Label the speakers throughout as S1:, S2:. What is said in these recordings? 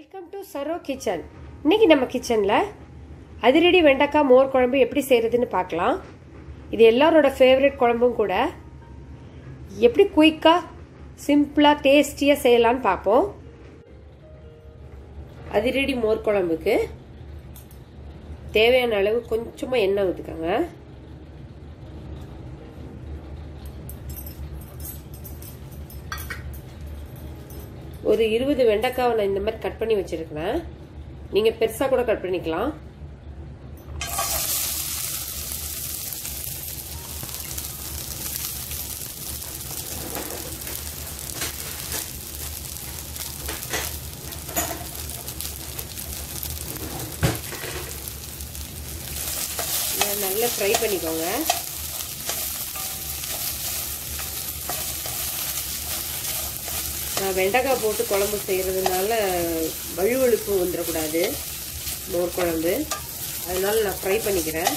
S1: Welcome to Saro kitchen. இன்னைக்கு நம்ம கிச்சன்ல அதிரடி வெண்டைக்காய் மோர் குழம்பு எப்படி செய்யறதுன்னு பார்க்கலாம். இது எல்லாரோட ஃபேவரட் குழம்பும் கூட. எப்படி குயிக்கா சிம்பிளா டேஸ்டியா செய்யலாம்னு பார்ப்போம். அதிரடி மோர் குழம்புக்கு தேவையான அளவு கொஞ்சமா எண்ணெய் ஊற்றிக்கோங்க. ஒரு 20 வெண்டைக்காவை நான் இந்த மாதிரி கட் பண்ணி வச்சிருக்கிறேன். நீங்க பெருசா கூட கட் பண்ணிக்கலாம். நல்லா ஃப்ரை பண்ணிக்கோங்க. நான் வெண்டைக்காய் போட்டு குழம்பு செய்கிறதுனால வழுவழுப்பு வந்துடக்கூடாது மோர் குழம்பு, அதனால நான் ஃப்ரை பண்ணிக்கிறேன்.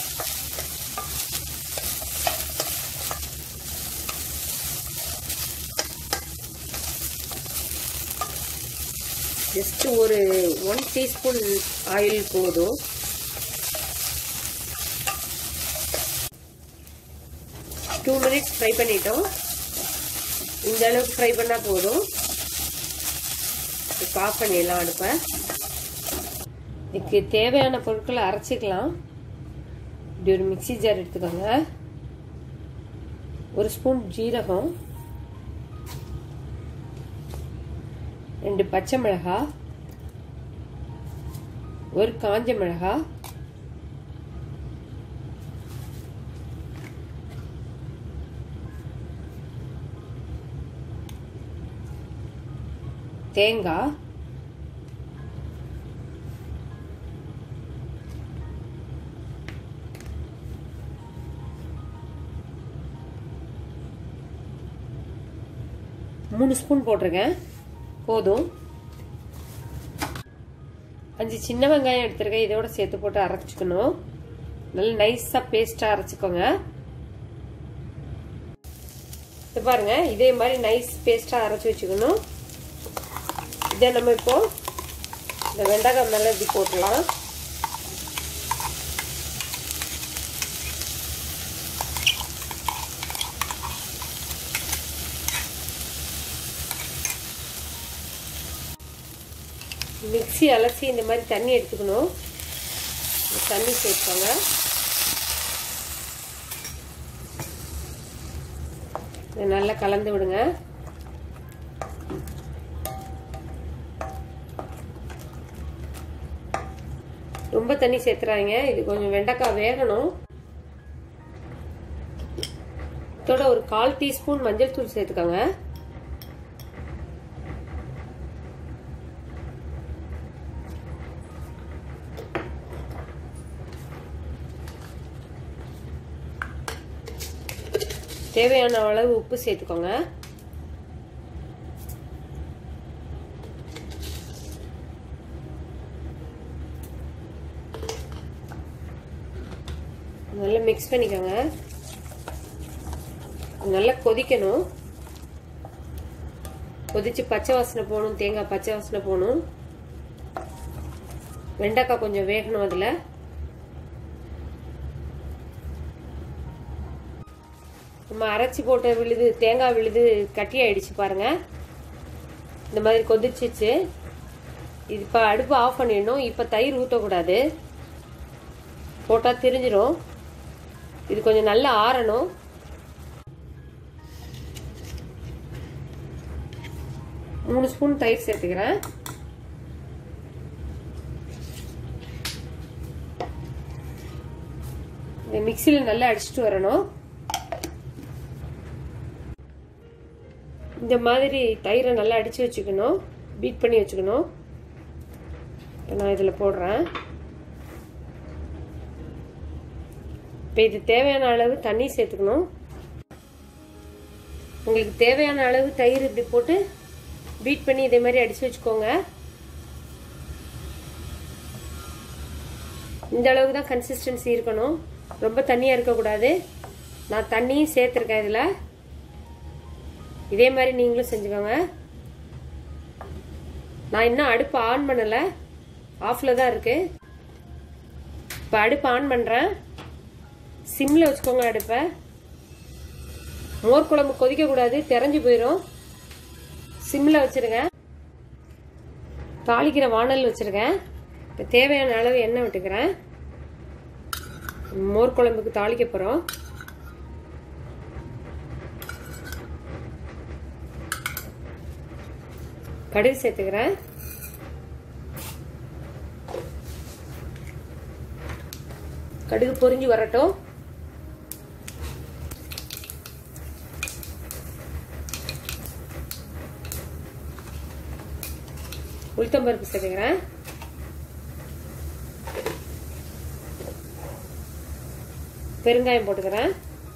S1: ஜஸ்ட் ஒரு 1 டீஸ்பூன் ஆயில் போதும். டூ மினிட்ஸ் ஃப்ரை பண்ணிட்டோம். இந்த அளவுக்கு ஃப்ரை பண்ணால் போதும். ஆஃப் பண்ணிடலாம் அடுப்பை. இதுக்கு தேவையான பொருட்களை அரைச்சிக்கலாம். இப்படி ஒரு மிக்சி ஜார் எடுத்துக்கோங்க. ஒரு ஸ்பூன் ஜீரகம், 2 பச்சை மிளகாய், ஒரு காஞ்ச மிளகாய், தேங்காய், மூணு ஸ்பூன் போட்டிருக்கேன் போதும். 5 சின்ன வெங்காயம் எடுத்துருக்கேன். இதோட சேர்த்து போட்டு அரைச்சிக்கணும். நல்லா நைஸா பேஸ்டா அரைச்சிக்கோங்க. இது பாருங்க, இதே மாதிரி நைஸ் பேஸ்டா அரைச்சி வச்சுக்கணும். இதை நம்ம இப்போ இந்த வெண்டைக்காய் மேல இப்படி போட்டலாம். மிக்ஸி அலசி இந்த மாதிரி தண்ணி எடுத்துக்கணும். தண்ணி சேர்த்துக்கோங்க. இதை நல்லா கலந்து விடுங்க. ரொம்ப தண்ணி சேர்த்துறாங்க. இது கொஞ்சம் வெண்டைக்காய் வேகணும். இதோட ஒரு 1/4 டீஸ்பூன் மஞ்சள் தூள் சேர்த்துக்கோங்க. தேவையான அளவு உப்பு சேர்த்துக்கோங்க. நல்லா மிக்ஸ் பண்ணிக்கோங்க. நல்லா கொதிக்கணும். கொதிச்சு பச்சை வாசனை போகணும். தேங்காய் பச்சை வாசனை போகணும். வெண்டைக்காய் கொஞ்சம் வேகணும். அதுல நம்ம அரைச்சி போட்ட விழுது, தேங்காய் விழுது கட்டி ஆயிடுச்சு பாருங்க. இந்த மாதிரி கொதிச்சிச்சு. இது இப்ப அடுப்பு ஆஃப் பண்ணிடணும். இப்ப தயிர் ஊற்றக்கூடாது, போட்டா திரிஞ்சிடும். இது கொஞ்சம் நல்லா ஆறணும். மூணு ஸ்பூன் தயிர் சேர்த்துக்கிறேன். மிக்சியில் நல்லா அடிச்சுட்டு வரணும். இந்த மாதிரி தயிரை நல்லா அடிச்சு வச்சுக்கணும். பீட் பண்ணி வச்சுக்கணும். நான் இதில் போடுறேன். இப்போ இது தேவையான அளவு தண்ணி சேர்த்துக்கணும். உங்களுக்கு தேவையான அளவு தயிர் இப்படி போட்டு பீட் பண்ணி இதே மாதிரி அடிச்சு வச்சுக்கோங்க. இந்த அளவுக்கு தான் கன்சிஸ்டன்சி இருக்கணும். ரொம்ப தண்ணியாக இருக்கக்கூடாது. நான் தண்ணியும் சேர்த்துருக்கேன் இதில். இதே மாதிரி நீங்களும் செஞ்சுக்கோங்க. நான் இன்னும் அடுப்பு ஆன் பண்ணல, ஆஃப்ல தான் இருக்கு. இப்போ அடுப்பு ஆன் பண்றேன். சிம்ல வச்சுக்கோங்க அடுப்பை. மோர் குழம்பு கொதிக்க கூடாது, தெரிஞ்சு போயிடும். சிம்ல வச்சிருங்க. தாளிக்கிற வாணல் வச்சிருக்கேன். இப்போ தேவையான அளவு எண்ணெய் விட்டுக்கிறேன். மோர் குழம்புக்கு தாளிக்க போறோம். கடுகு சேர்த்துக்கிறேன். கடுகு பொரிஞ்சு வரட்டும். உளுத்தம்பருப்பு சேர்த்துக்கிறேன். பெருங்காயம் போட்டுக்கிறேன்.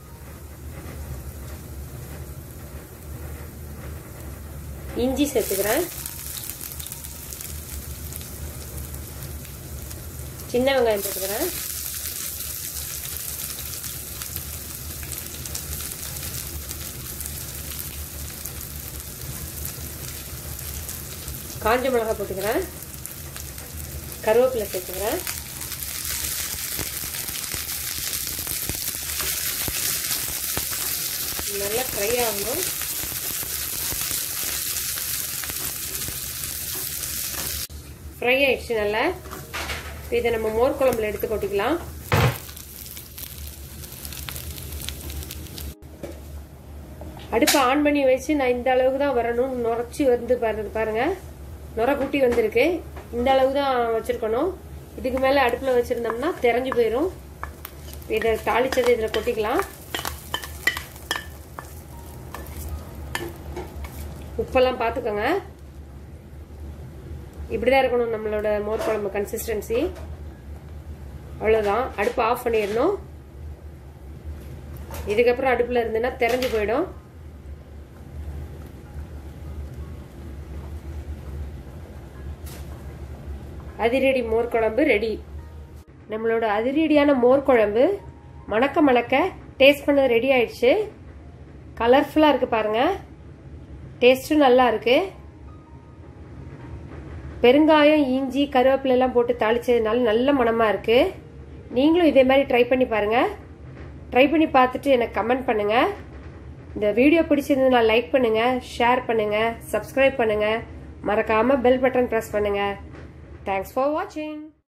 S1: இஞ்சி சேர்த்துக்கிறேன். சின்ன வெங்காயம் போட்டுக்கிறேன். காஞ்ச மிளகாய் போட்டுக்கிறேன். கருவேப்பிலை சேர்த்துக்கிறேன். நல்லா ஃப்ரை ஆகணும். ஃப்ரை ஆயிடுச்சு நல்லா. இதை நம்ம மோர் குழம்புல எடுத்து கொட்டிக்கலாம். அடுப்பை ஆன் பண்ணி வச்சு நான் இந்த அளவுக்கு தான் வரணும். நுரைச்சி வந்து பாருங்க, நுரை குட்டி வந்திருக்கு. இந்த அளவு தான் வச்சிருக்கணும். இதுக்கு மேல அடுப்புல வச்சிருந்தோம்னா தெரிஞ்சு போயிடும். இதை தாளிச்சதை இதுல கொட்டிக்கலாம். உப்பெல்லாம் பார்த்துக்கோங்க. இப்படிதான் இருக்கணும் நம்மளோட மோர் குழம்பு கன்சிஸ்டன்சி. அவ்வளவுதான். அடுப்பு ஆஃப் பண்ணிடணும். இதுக்கப்புறம் அடுப்புல இருந்துன்னா தெரிஞ்சு போயிடும். அதிரடி மோர் குழம்பு ரெடி. நம்மளோட அதிரடியான மோர் குழம்பு மணக்க மணக்க டேஸ்ட் பண்ணது ரெடி ஆயிடுச்சு. கலர்ஃபுல்லா இருக்கு பாருங்க. டேஸ்டும் நல்லா இருக்கு. பெருங்காயம், இஞ்சி, கருவேப்பிலை எல்லாம் போட்டு தாளிச்சதுனால நல்ல மணமா இருக்கு. நீங்களும் இதே மாதிரி ட்ரை பண்ணி பாருங்க. ட்ரை பண்ணி பார்த்துட்டு எனக்கு கமெண்ட் பண்ணுங்க. இந்த வீடியோ பிடிச்சிருந்ததுன்னா லைக் பண்ணுங்க, ஷேர் பண்ணுங்க, சப்ஸ்கிரைப் பண்ணுங்க, மறக்காம பெல் பட்டன் பிரஸ் பண்ணுங்க. தேங்க்ஸ் ஃபார் வாட்சிங்.